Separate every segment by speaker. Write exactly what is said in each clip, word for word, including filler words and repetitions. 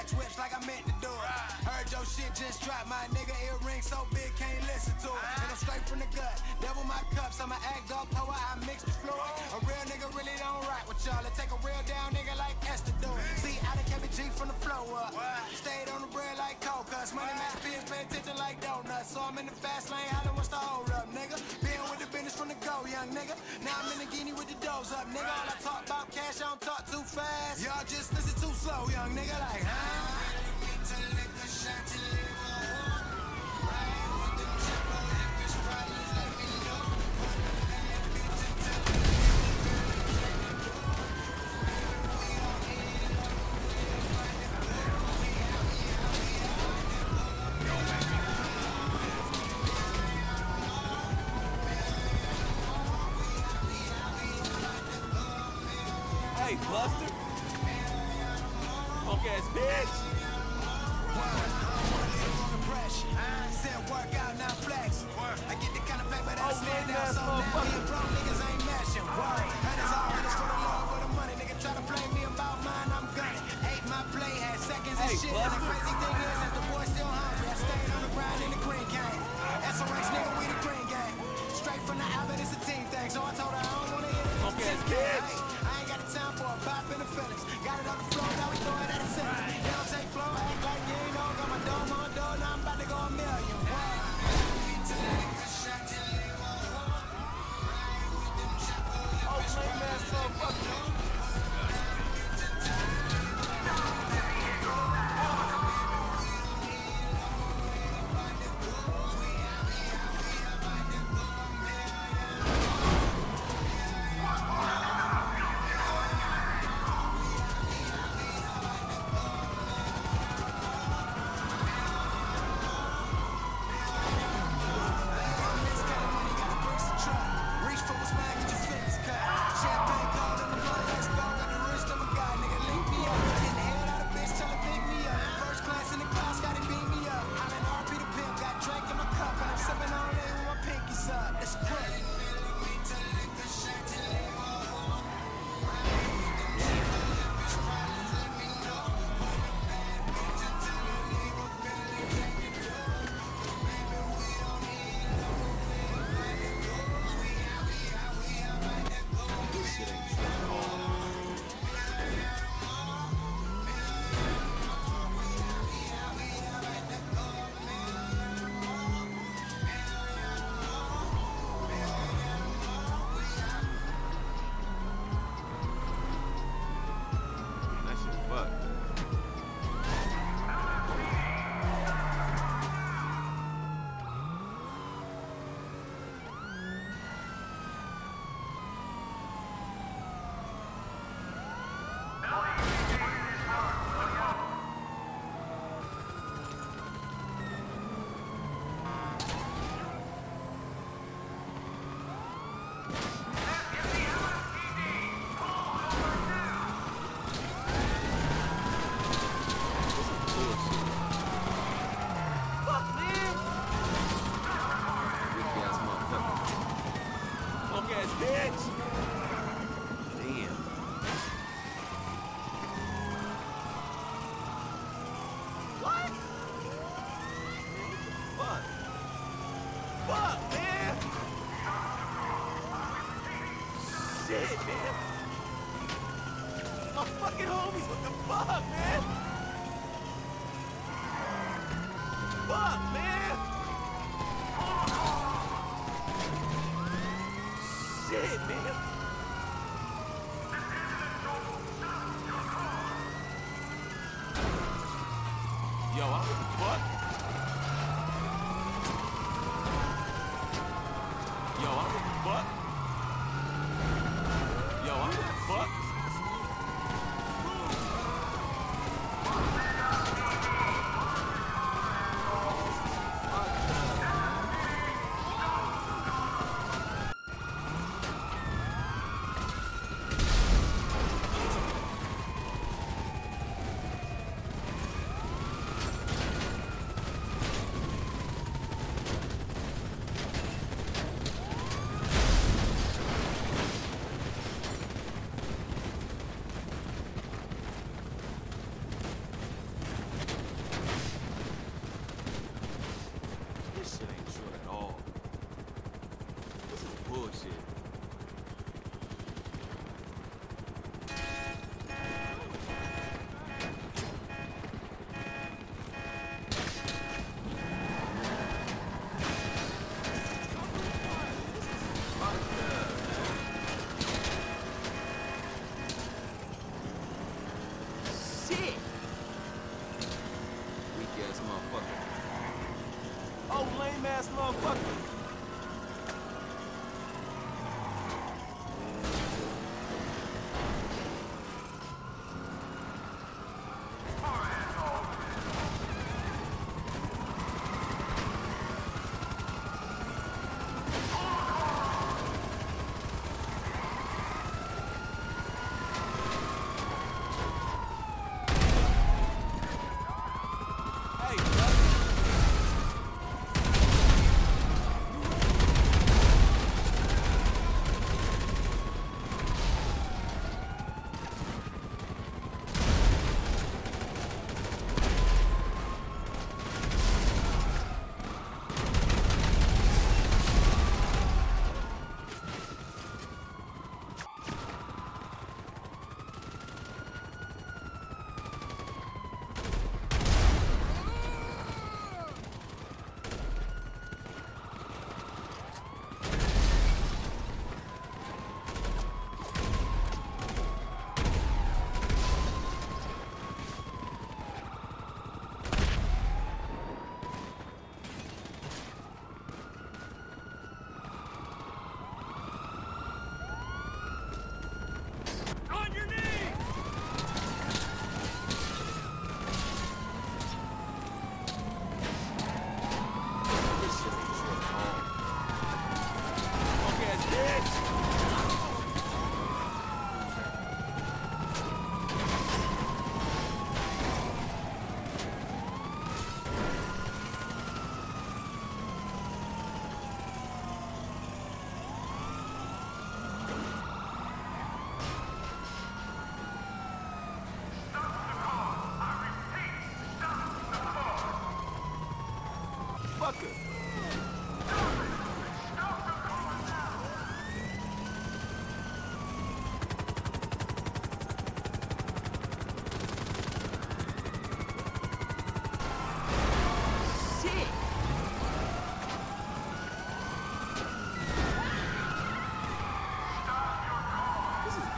Speaker 1: Clutch whips like I meant to do it. Heard your shit just dropped, my nigga. Earring so big, can't listen to it. And I'm straight from the gut. Double my cups, I'ma act up, power, I mix the fluid. A real nigga really don't rock with y'all. It take a real down nigga like Esther do it. See, I done kept it G from the flow up. Stayed on the bread like coke, cuz money match bills, pay attention like donuts. So I'm in the fast lane, hollering what's the hold up, nigga. Been with the business from the go, young nigga. Now I'm in the guinea with the doors up, nigga. All I talk about cash, I don't talk too fast. Y'all just listen too slow, young nigga, like, huh?
Speaker 2: Hey, Buster. Punk ass bitch.
Speaker 1: Said work out, now flex. I get the kind of paper that stand out so now me and broke niggas ain't mashing. And it's all in this for the love for the money. Nigga try to play me about mine, I'm gunning. Ate my play, had seconds and shit. And the crazy thing is that the boy still hungry. I stayed on the grind in the green gang. S R X nigga, we the green gang. Straight from the Albert, it's a team thing. So I told her I don't wanna hit it.
Speaker 2: Okay, bitch.
Speaker 1: I ain't got the time for a bop in the feelings. Got it on the floor, now we throw it at the center. They don't take flow, act like you ain't know. Got my dome on door, now I'm about to go a million.
Speaker 2: Oh, lame ass motherfucker.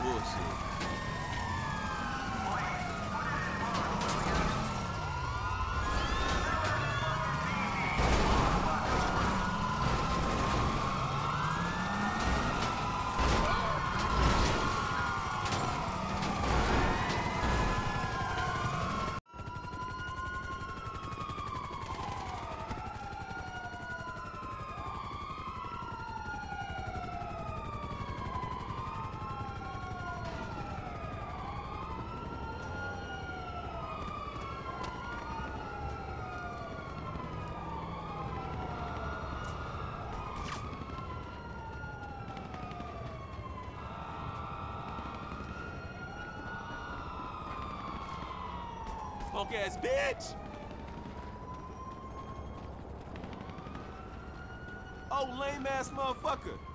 Speaker 2: bullshit. Punk ass bitch! Oh, lame ass motherfucker!